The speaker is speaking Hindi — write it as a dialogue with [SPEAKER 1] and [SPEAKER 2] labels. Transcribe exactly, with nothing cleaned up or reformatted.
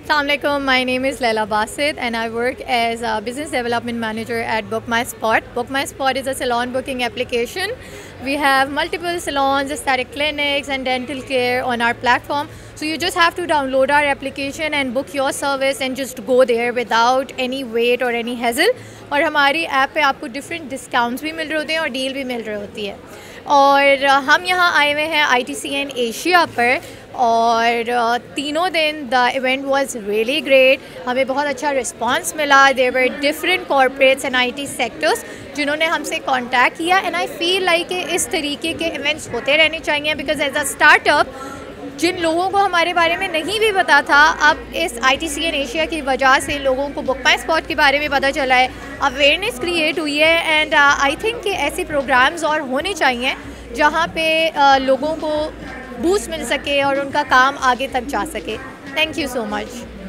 [SPEAKER 1] Assalamualaikum. My name is Laila Basit and I work as a business development manager at Book My Spot. Book My Spot is a salon booking application. We have multiple salons, aesthetic clinics and dental care on our platform. So you just have to download our application and book your service and just go there without any wait or any hassle. और हमारी ऐप पे आपको डिफरेंट डिस्काउंट्स भी मिल रहे होते हैं और डील भी मिल रही होती है। और हम यहाँ आए हुए हैं I T C N Asia पर और तीनों दिन the event was really great. हमें बहुत अच्छा रिस्पांस मिला। There were different corporates and I T sectors जिन्होंने हमसे कांटेक्ट किया एंड आई फील लाइक इस तरीके के इवेंट्स होते रहने चाहिए बिकॉज एज अ स्टार्टअप जिन लोगों को हमारे बारे में नहीं भी पता था, अब इस I T C N Asia की वजह से लोगों को बुक माई स्पॉट के बारे में पता चला है, अवेयरनेस क्रिएट हुई है एंड आई थिंक कि ऐसे प्रोग्राम्स और होने चाहिए जहाँ पे uh, लोगों को बूस्ट मिल सके और उनका काम आगे तक जा सके। Thank you so much.